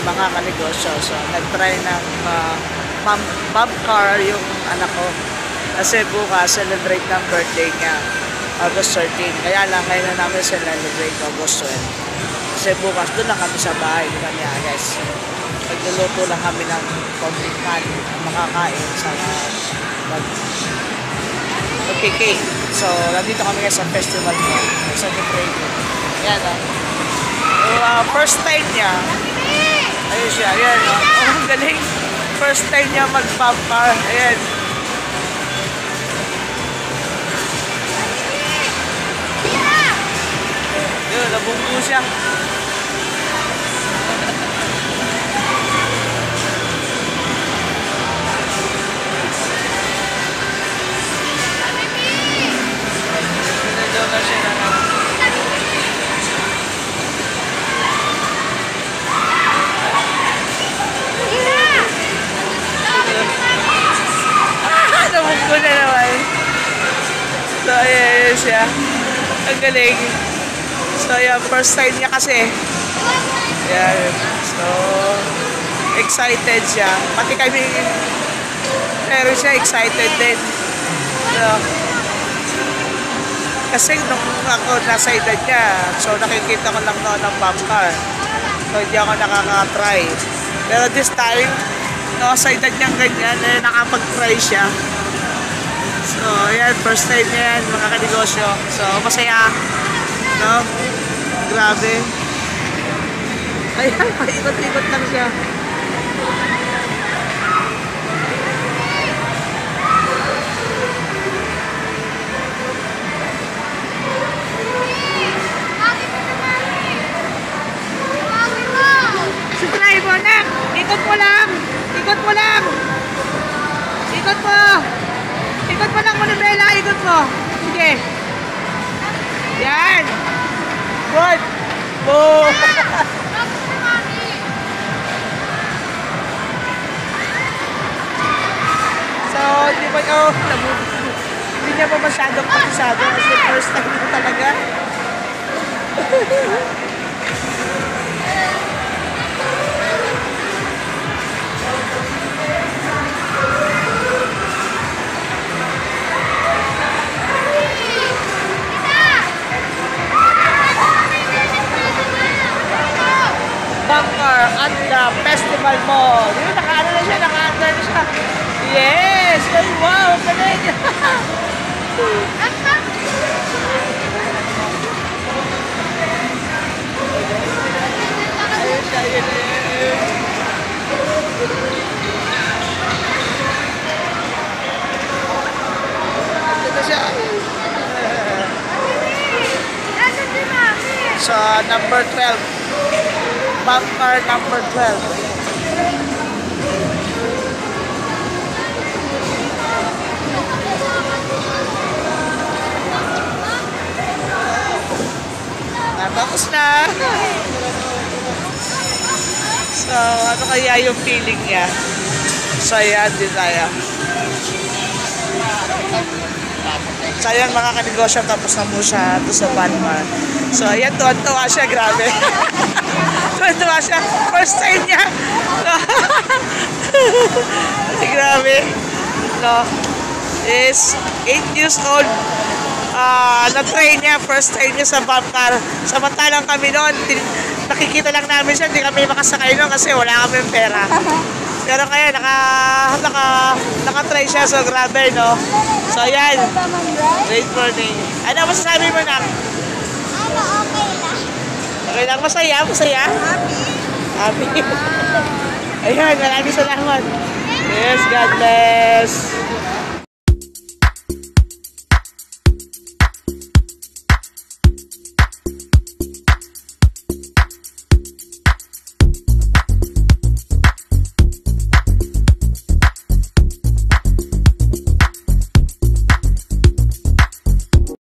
mga kanegosyo. So, nag-try ng bump car yung anak ko. Kasi bukas, celebrate ng birthday niya. August 13. Kaya lang, ngayon na namin celebrate August 12. Kasi bukas, doon lang kami sa bahay. Di ba niya, guys? Nagluluto lang kami ng pagkain, makakain sa cake. So, nandito kami sa festival mo. Sa celebrate. Yan, first time niya. Ayun siya, ayan. Ang galing. First time niya mag-pump car. Ayan. Yun, nabunggo siya. Sinadaw na siya na nabunggo na naman. So, ayan siya. Ang galing. So, yan, first time niya kasi. Yan. So, excited siya. Pati kami, pero siya excited din. So, kasi nung ako nasa edad niya, so nakikita ko lang noon ng bump car. So, hindi ako nakaka-try. Pero this time, no, sa edad niyang ganyan, nakapag-try siya. So, yan, first time niya yan, mga kanegosyo. So, masaya. No? Grabe. Ayan, paikot-ikot lang siya. Subscribe mo na! Ikot mo lang! Ikot mo lang! Ikot mo! Ikot mo lang, Manibela! Ikot mo! Sige! Yan! Good! Oh! So, hindi pa hindi niya pa masyadong patisado kasi first time ko talaga. Bunker at the festival mall. Yun, naka-ano na siya, naka-under na siya. Yes! Ay, wow! Galing! Ayun siya, yun. Ito siya. So, number 12. Bunker number 12. Tapos na. So, ano kaya yung feeling niya? So, ayan din tayo. So, ayan mga kanegosyo, tapos na mo siya doon sa Banmar. So, ayan, tuwan-tuwa siya, grabe. Tuwan-tuwa siya. First time niya. Grabe. No. Is 8 years old. Na-train niya, first time niya sa bump car. Samantalang kami noon, nakikita lang namin siya, hindi kami makasakay noon kasi wala kami pera. Pero kaya naka-try siya, so grabe, no? So ayan, great morning. Ano masasabi mo na? Okay lang, masaya? Happy. Ayan, maraming salamat. Yes, God bless.